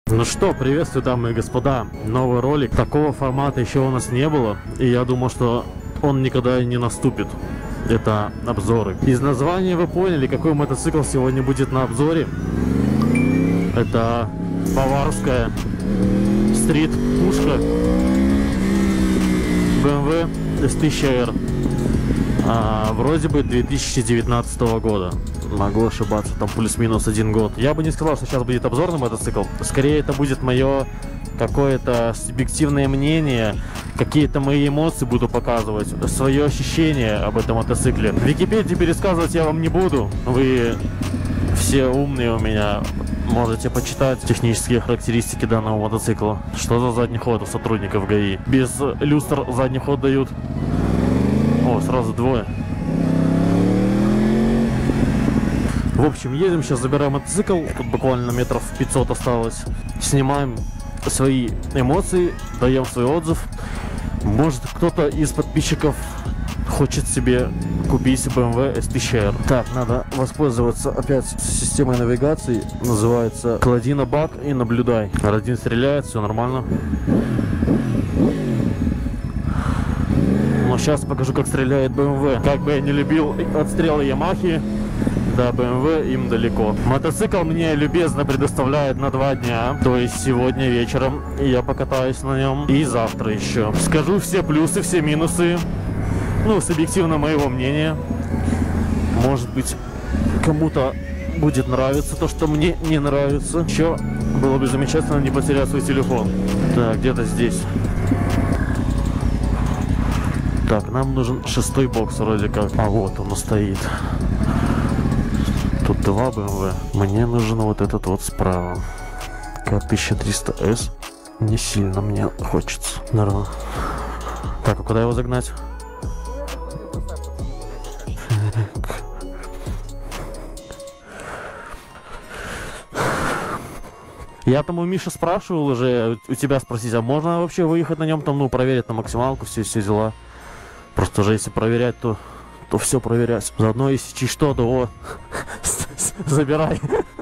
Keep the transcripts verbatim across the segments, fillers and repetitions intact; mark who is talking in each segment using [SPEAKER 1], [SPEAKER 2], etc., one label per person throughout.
[SPEAKER 1] Ну что, приветствую, дамы и господа. Новый ролик. Такого формата еще у нас не было. И я думаю, что он никогда и не наступит. Это обзоры. Из названия вы поняли, какой мотоцикл сегодня будет на обзоре. Это баварская стрит-пушка бэ эм вэ эс тысяча эр. А, вроде бы две тысячи девятнадцатого года. Могу ошибаться, там плюс-минус один год. Я бы не сказал, что сейчас будет обзор на мотоцикл. Скорее, это будет мое какое-то субъективное мнение, какие-то мои эмоции буду показывать, свое ощущение об этом мотоцикле. В Википедии пересказывать я вам не буду. Вы все умные у меня. Можете почитать технические характеристики данного мотоцикла. Что за задний ход у сотрудников ГАИ? Без люстр задний ход дают. О, сразу двое. В общем, едем сейчас, забираем мотоцикл. Тут буквально метров пятьсот осталось. Снимаем свои эмоции, даем свой отзыв. Может, кто-то из подписчиков хочет себе купить бэ эм вэ эс тысяча эр. Так, надо воспользоваться опять системой навигации. Называется «Клади на бак и наблюдай». эр один стреляет, все нормально. Но сейчас покажу, как стреляет бэ эм вэ. Как бы я не любил отстрелы Ямахи, до бэ эм вэ им далеко. Мотоцикл мне любезно предоставляет на два дня. То есть сегодня вечером я покатаюсь на нем. И завтра еще. Скажу все плюсы, все минусы. Ну, субъективно моего мнения. Может быть, кому-то будет нравиться то, что мне не нравится. Еще было бы замечательно не потерять свой телефон. Так, где-то здесь. Так, нам нужен шестой бокс вроде как. А вот он стоит. Тут два бэ эм вэ. Мне нужен вот этот вот справа. К тысяча триста эс. Не сильно мне хочется. Наверное. Так, а куда его загнать? Я там у Миши спрашивал уже, у тебя спросить, а можно вообще выехать на нем там, ну, проверить на максималку, все, все дела. Просто уже если проверять, то, то все проверять. Заодно если чуть что, то вот, забирай.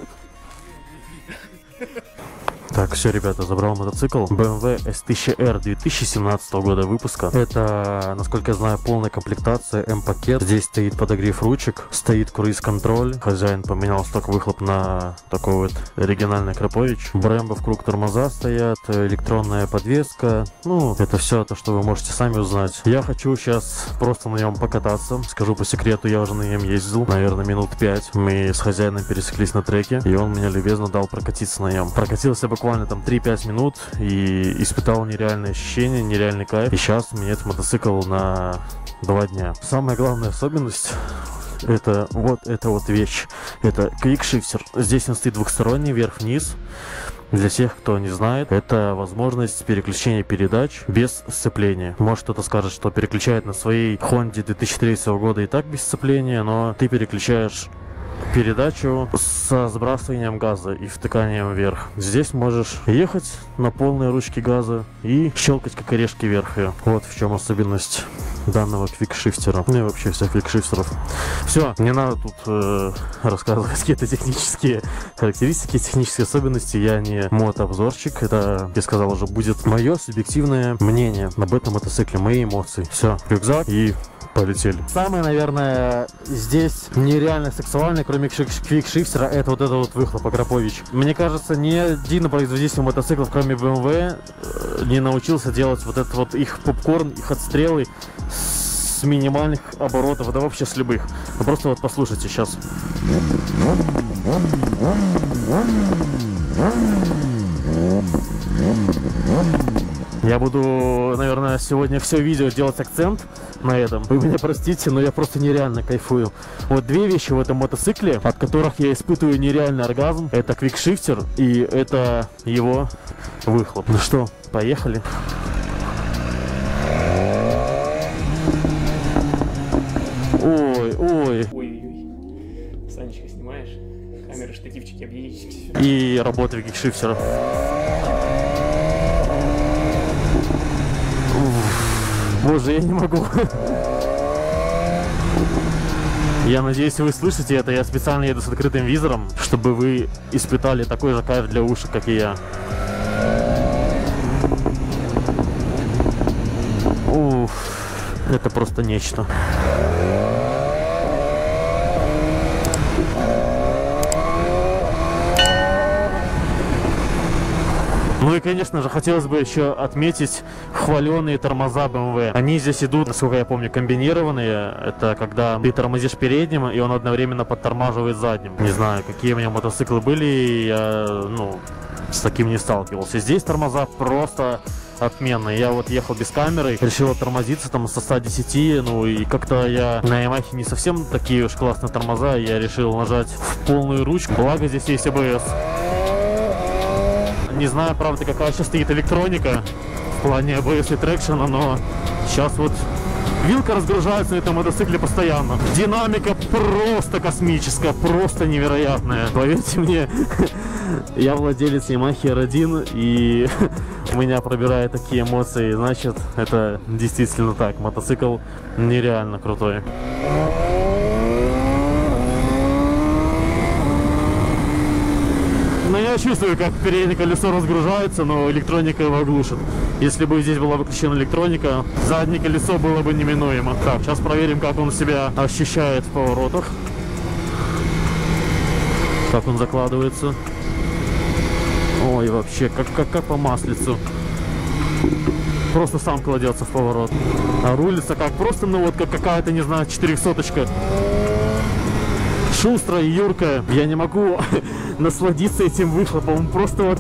[SPEAKER 1] Так, все, ребята, забрал мотоцикл. бэ эм вэ эс тысяча эр две тысячи семнадцатого года выпуска. Это, насколько я знаю, полная комплектация М-пакет. Здесь стоит подогрев ручек, стоит круиз-контроль. Хозяин поменял сток-выхлоп на такой вот оригинальный Крапович. Брэмбо в круг тормоза стоят, электронная подвеска. Ну, это все то, что вы можете сами узнать. Я хочу сейчас просто на нем покататься. Скажу по секрету, я уже на нем ездил, наверное, минут пять. Мы с хозяином пересеклись на треке, и он меня любезно дал прокатиться на нем. Прокатился буквально буквально там три-пять минут и испытал нереальные ощущения, нереальный кайф. И сейчас у меня этот мотоцикл на два дня. Самая главная особенность — это вот эта вот вещь. Это квикшифтер. Здесь он стоит двухсторонний, вверх-вниз. Для тех, кто не знает, это возможность переключения передач без сцепления. Может, кто-то скажет, что переключает на своей Хонде две тысячи третьего года и так без сцепления, но ты переключаешь передачу со сбрасыванием газа и втыканием вверх. Здесь можешь ехать на полные ручки газа и щелкать как орешки вверх. Вот в чем особенность данного квикшифтера. Ну и вообще всех квикшифтеров. Все, не надо тут э, рассказывать какие-то технические характеристики, технические особенности. Я не мотообзорщик. Это, я сказал уже, будет мое субъективное мнение об этом мотоцикле, мои эмоции. Все, рюкзак и полетели. Самое, наверное, здесь нереально сексуальное, кроме квикшифтера, это вот это вот выхлоп Крапович. Мне кажется, ни один производитель мотоциклов, кроме бэ эм вэ, не научился делать вот этот вот их попкорн, их отстрелы с минимальных оборотов, да вообще с любых. Вы просто вот послушайте сейчас. Я буду, наверное, сегодня все видео делать акцент на этом. Вы меня простите, но я просто нереально кайфую. Вот две вещи в этом мотоцикле, от которых я испытываю нереальный оргазм. Это квикшифтер и это его выхлоп. Ну что, поехали. Ой, ой.
[SPEAKER 2] Ой-ой-ой. Санечка, снимаешь? Камеры, штативчики, объединитесь.
[SPEAKER 1] И работа квикшифтера. Боже, я не могу. Я надеюсь, вы слышите это. Я специально еду с открытым визором, чтобы вы испытали такой же кайф для ушек, как и я. Уф, это просто нечто. Ну и, конечно же, хотелось бы еще отметить хваленые тормоза бэ эм вэ. Они здесь идут, насколько я помню, комбинированные. Это когда ты тормозишь передним, и он одновременно подтормаживает задним. Не знаю, какие у меня мотоциклы были, я, ну, с таким не сталкивался. Здесь тормоза просто отменные. Я вот ехал без камеры, решил тормозиться там со ста десяти, ну и как-то я на Ямахе не совсем такие уж классные тормоза, я решил нажать в полную ручку. Благо здесь есть а бэ эс. Не знаю, правда, какая сейчас стоит электроника в плане а бэ эс и трекшена, но сейчас вот вилка разгружается на этом мотоцикле постоянно. Динамика просто космическая, просто невероятная. Поверьте мне, я владелец Yamaha эр один, и меня пробирают такие эмоции. Значит, это действительно так. Мотоцикл нереально крутой. Но я чувствую, как переднее колесо разгружается, но электроника его глушит. Если бы здесь была выключена электроника, заднее колесо было бы неминуемо. Так, сейчас проверим, как он себя ощущает в поворотах. Как он закладывается. Ой, вообще, как, как, как по маслицу. Просто сам кладется в поворот. А рулится как просто, ну вот как какая-то, не знаю, четырехсоточка. Шустрая, юркая. Я не могу насладиться этим выхлопом. Просто вот...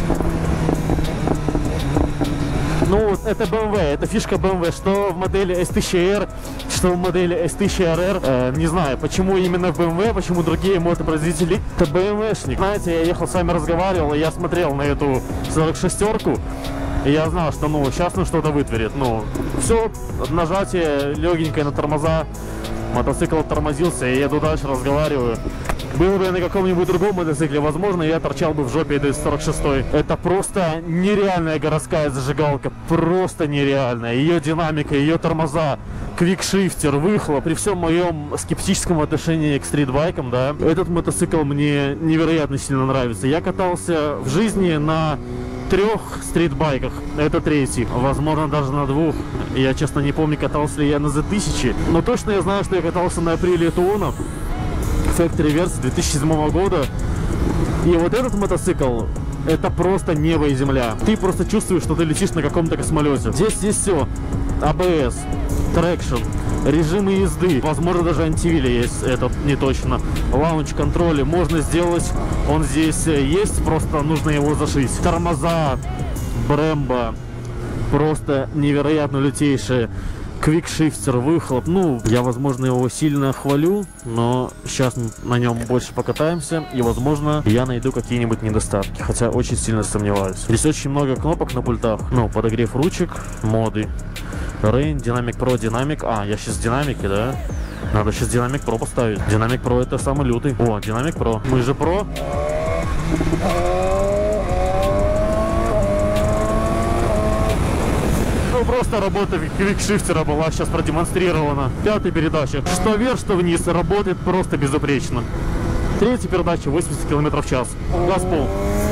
[SPEAKER 1] Ну, вот это бэ эм вэ, это фишка бэ эм вэ, что в модели эс тысяча эр, что в модели эс тысяча эр эр. Э, не знаю, почему именно бэ эм вэ, почему другие мотопроизводители. Это бэ эм вэ-шник. Знаете, я ехал с вами, разговаривал, и я смотрел на эту сорок шестерку. И я знал, что, ну, сейчас он что-то вытворит. Ну, все, нажатие легенькое на тормоза. Мотоцикл тормозился, и я еду дальше, разговариваю. Было бы я на каком-нибудь другом мотоцикле, возможно, я торчал бы в жопе этой сорок шестой. Это просто нереальная городская зажигалка, просто нереальная. Ее динамика, ее тормоза, квикшифтер, выхлоп. При всем моем скептическом отношении к стритбайкам, да, этот мотоцикл мне невероятно сильно нравится. Я катался в жизни на трех стритбайках, это третий, возможно, даже на двух. Я, честно, не помню, катался ли я на зет тысяча, но точно я знаю, что я катался на Априле Туона Factory версии две тысячи седьмого года. И вот этот мотоцикл, это просто небо и земля. Ты просто чувствуешь, что ты летишь на каком-то космолете. Здесь есть все: а бэ эс, трекшн, режимы езды, возможно, даже антивили есть, это не точно. Лаунч-контроли можно сделать, он здесь есть, просто нужно его зашить. Тормоза, Brembo, просто невероятно лютейшие. Квикшифтер, выхлоп, ну, я, возможно, его сильно хвалю, но сейчас мы на нем больше покатаемся, и, возможно, я найду какие-нибудь недостатки, хотя очень сильно сомневаюсь. Здесь очень много кнопок на пультах, ну, подогрев ручек, моды, Rain, Dynamic Pro, Dynamic, а, я сейчас в динамике, да? Надо сейчас Dynamic Pro поставить. Dynamic Pro это самый лютый. О, Dynamic Pro, мы же Pro. Просто работа квикшифтера была сейчас продемонстрирована. Пятая передача, что вверх, что вниз, работает просто безупречно. Третья передача, восемьдесят километров в час. Газ пол.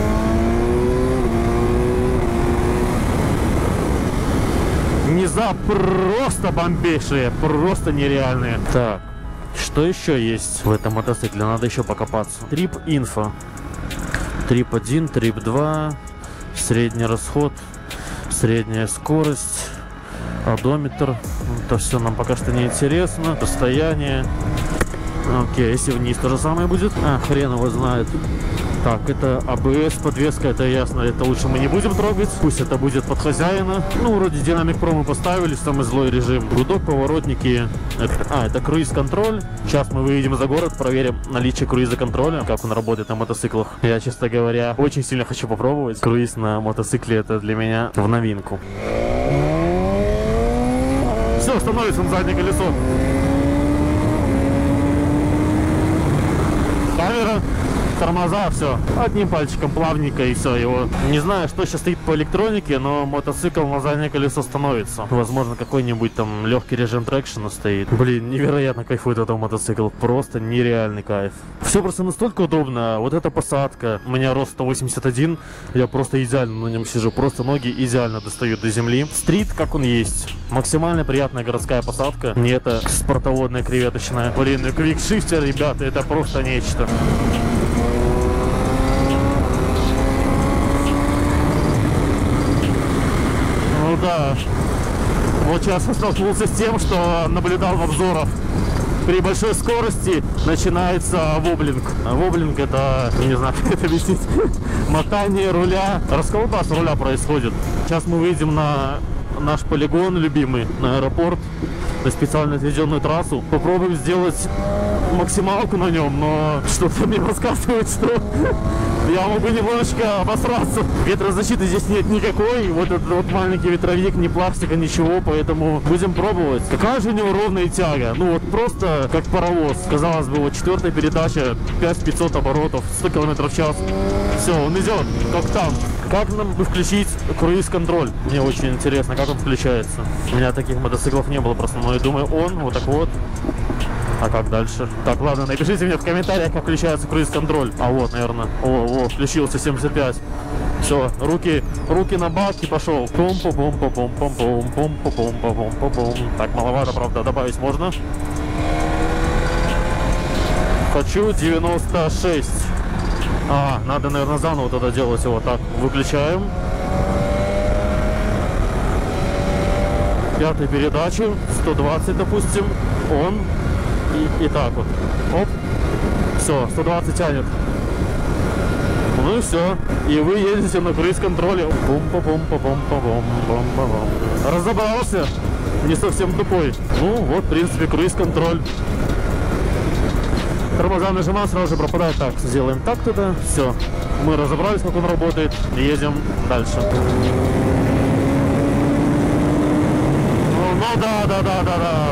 [SPEAKER 1] Низа просто бомбейшие, просто нереальные. Так, что еще есть в этом мотоцикле? Надо еще покопаться. Трип инфо. Трип один, трип два, средний расход, средняя скорость, одометр. Это все нам пока что не интересно. Состояние. Окей, если вниз то же самое будет. А, хрен его знает. Так, это а бэ эс, подвеска, это ясно, это лучше мы не будем трогать. Пусть это будет под хозяина. Ну, вроде Dynamic Pro мы поставили, самый злой режим. Гудок, поворотники. Это, а, это круиз-контроль. Сейчас мы выедем за город, проверим наличие круиза-контроля, как он работает на мотоциклах. Я, честно говоря, очень сильно хочу попробовать. Круиз на мотоцикле — это для меня в новинку. Все, становится на заднее колесо. Камера. Тормоза, все. Одним пальчиком плавненько и все. Его. Не знаю, что сейчас стоит по электронике, но мотоцикл на заднее колесо становится. Возможно, какой-нибудь там легкий режим трекшена стоит. Блин, невероятно кайфует этот мотоцикл. Просто нереальный кайф. Все просто настолько удобно. Вот эта посадка. У меня рост сто восемьдесят один. Я просто идеально на нем сижу. Просто ноги идеально достают до земли. Стрит, как он есть. Максимально приятная городская посадка. Не это спортоводная креветочная. Блин, и квикшифтер, ребята, это просто нечто. Ну да. Вот сейчас я столкнулся с тем, что наблюдал в обзорах. При большой скорости начинается воблинг. Воблинг — это, не знаю, как это объяснить, мотание руля. Расколбас руля происходит. Сейчас мы выйдем на наш полигон любимый, на аэропорт, на специально отведенную трассу. Попробуем сделать максималку на нем, но что-то мне подсказывает, что я могу немножечко обосраться. Ветрозащиты здесь нет никакой. Вот этот вот маленький ветровик, ни пластика, ничего, поэтому будем пробовать. Какая же у него ровная тяга. Ну вот просто как паровоз. Казалось бы, вот четвертая передача, пять тысяч пятьсот оборотов, сто километров в час. Все, он идет, как там. Как нам включить круиз-контроль? Мне очень интересно, как он включается. У меня таких мотоциклов не было просто, но я думаю, он вот так вот. А как дальше? Так, ладно, напишите мне в комментариях, как включается круиз-контроль. А вот, наверное. О, о, включился семьдесят пять. Все, руки, руки на бак и пошел. пум пум пум пум пум пум пум пум пум пум пум. Так, маловато, правда, добавить можно. Хочу девяносто шесть. А, надо, наверное, заново тогда делать его. Так, выключаем. Пятая передача, сто двадцать, допустим. Он. И, и так вот. Оп. Все, сто двадцать тянет. Ну и все. И вы едете на круиз-контроле. Разобрался. Не совсем тупой. Ну, вот, в принципе, круиз-контроль. Тормоза нажимаем, сразу же пропадает. Так, сделаем так тогда. Все. Мы разобрались, как он работает. И едем дальше. Ну, ну да, да, да, да, да.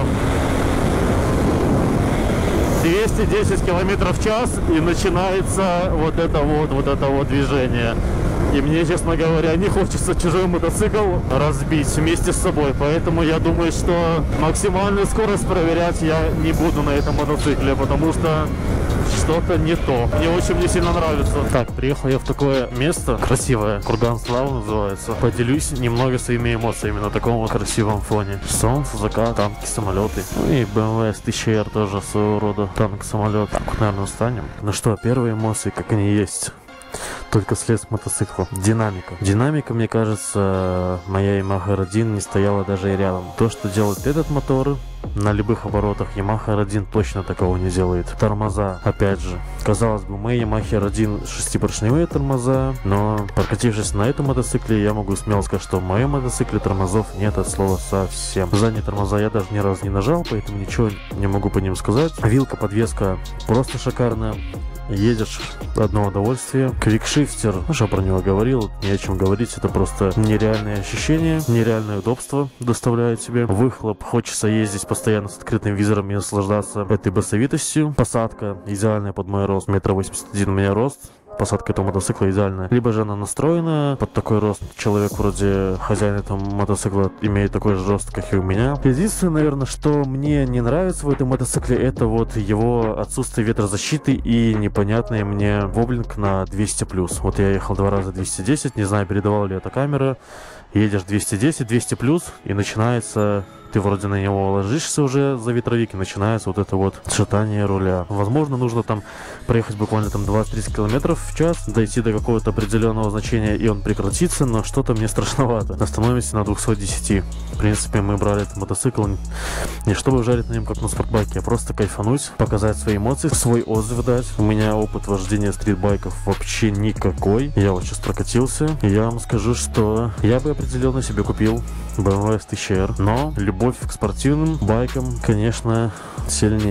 [SPEAKER 1] двести десять километров в час, и начинается вот это вот, вот это вот движение. И мне, честно говоря, не хочется чужой мотоцикл разбить вместе с собой. Поэтому я думаю, что максимальную скорость проверять я не буду на этом мотоцикле, потому что что-то не то. Мне очень не сильно нравится. Так, приехал я в такое место красивое. Курган Славы называется. Поделюсь немного своими эмоциями на таком вот красивом фоне. Солнце, закат, танки, самолеты. Ну и бэ эм вэ эс тысяча эр тоже своего рода танк-самолет. Так вот, наверное, встанем. Ну что, первые эмоции, как они есть. Только слез с мотоцикла. Динамика. Динамика, мне кажется, моя Yamaha эр один не стояла даже и рядом. То, что делает этот мотор, на любых оборотах Yamaha эр один точно такого не делает. Тормоза, опять же. Казалось бы, мои Yamaha эр один шестипоршневые тормоза, но прокатившись на этом мотоцикле, я могу смело сказать, что в моем мотоцикле тормозов нет от слова совсем. Задние тормоза я даже ни разу не нажал, поэтому ничего не могу по ним сказать. Вилка, подвеска просто шикарная. Едешь одно удовольствие. Квикшифтер, что про него говорил, не о чем говорить, это просто нереальное ощущение, нереальное удобство доставляет тебе. Выхлоп, хочется ездить постоянно с открытым визором и наслаждаться этой басовитостью. Посадка идеальная под мой рост, метр восемьдесят один у меня рост. Посадка этого мотоцикла идеальная. Либо же она настроена под такой рост. Человек вроде хозяин этого мотоцикла имеет такой же рост, как и у меня. Единственное, наверное, что мне не нравится в этом мотоцикле, это вот его отсутствие ветрозащиты и непонятный мне воблинг на двести плюс. Вот я ехал два раза двести десять, не знаю, передавала ли эта камера. Едешь двести десять, двести плюс, и начинается... Ты вроде на него ложишься уже за ветровик, и начинается вот это вот шатание руля. Возможно, нужно там проехать буквально там двадцать-тридцать километров в час, дойти до какого-то определенного значения, и он прекратится, но что-то мне страшновато. Остановимся на двухсот десяти. В принципе, мы брали этот мотоцикл не чтобы жарить на нем, как на спортбайке, а просто кайфануть, показать свои эмоции, свой отзыв дать. У меня опыт вождения стритбайков вообще никакой. Я вот сейчас прокатился, и я вам скажу, что я бы определенно себе купил бэ эм вэ эс тысяча эр, но любовь к спортивным байкам, конечно, сильнее.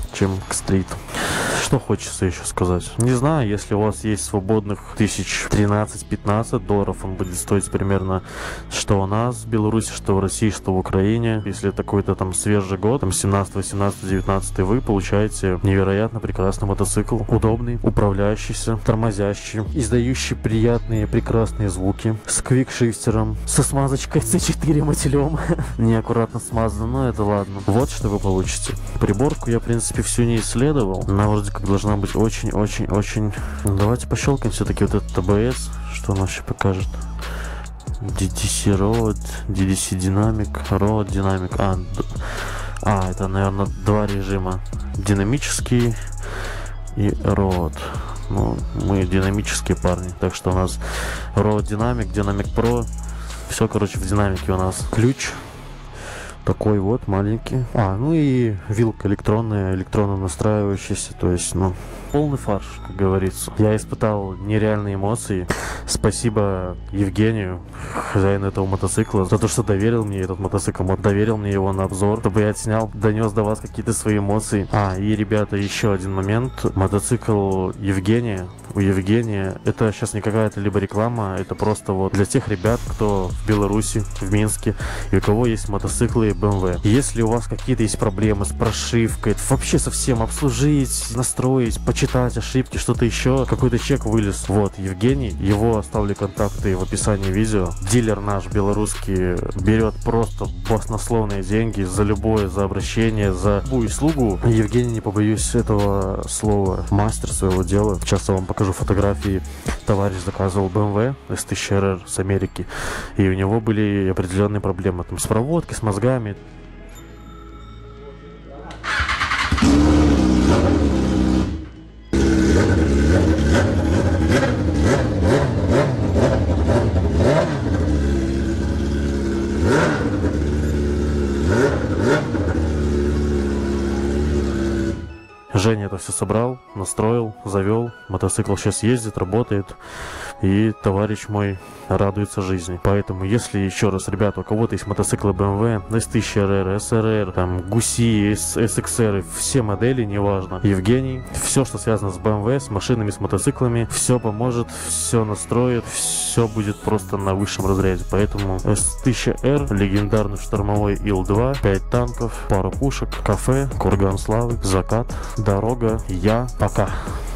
[SPEAKER 1] чем к стрит. Что хочется еще сказать? Не знаю, если у вас есть свободных тысяч тринадцать-пятнадцать долларов, он будет стоить примерно что у нас в Беларуси, что в России, что в Украине. Если это какой-то там свежий год, там семнадцатый, восемнадцатый, девятнадцатый, вы получаете невероятно прекрасный мотоцикл. Удобный, управляющийся, тормозящий, издающий приятные, прекрасные звуки, с квикшифтером, со смазочкой си четыре мотылем. Неаккуратно смазано, но это ладно. Вот что вы получите. Приборку я, в принципе, всю не исследовал. Она вроде как должна быть очень-очень-очень... Давайте пощелкаем все-таки вот этот ТБС. Что он вообще покажет? ди ди си Road, ди ди си Dynamic, Road Dynamic. А, а, это, наверное, два режима. Динамический и Road. Ну, мы динамические парни, так что у нас Road Dynamic, Dynamic Pro. Все, короче, в динамике у нас. Ключ такой вот маленький. А, ну и вилка электронная, электронно настраивающаяся, то есть, ну, полный фарш, как говорится. Я испытал нереальные эмоции. Спасибо Евгению, хозяину этого мотоцикла, за то, что доверил мне этот мотоцикл, доверил мне его на обзор, чтобы я отснял, донес до вас какие-то свои эмоции. А, и, ребята, еще один момент. Мотоцикл Евгения, у Евгения, это сейчас не какая-то либо реклама, это просто вот для тех ребят, кто в Беларуси, в Минске, и у кого есть мотоциклы бэ эм вэ. Если у вас какие-то есть проблемы с прошивкой, вообще совсем обслужить, настроить, почитать ошибки, что-то еще, какой-то чек вылез. Вот, Евгений, его оставлю контакты в описании видео. Дилер наш белорусский берет просто баснословные деньги за любое, за обращение, за любую услугу. Евгений, не побоюсь этого слова, мастер своего дела. Сейчас я вам покажу фотографии. Товарищ заказывал бэ эм вэ эс тысяча эр эр с Америки, и у него были определенные проблемы там с проводкой, с мозгами. Женя это все собрал, настроил, завел. Мотоцикл сейчас ездит, работает. И товарищ мой радуется жизни. Поэтому, если еще раз, ребята, у кого-то есть мотоциклы бэ эм вэ, эс тысяча эр эр, эс эр эр, там, Гуси, эс икс эр, все модели, неважно. Евгений, все, что связано с бэ эм вэ, с машинами, с мотоциклами, все поможет, все настроит, все будет просто на высшем разряде. Поэтому эс тысяча эр, легендарный штурмовой ил два, пять танков, пару пушек, кафе, курган славы, закат, дорога, я, пока.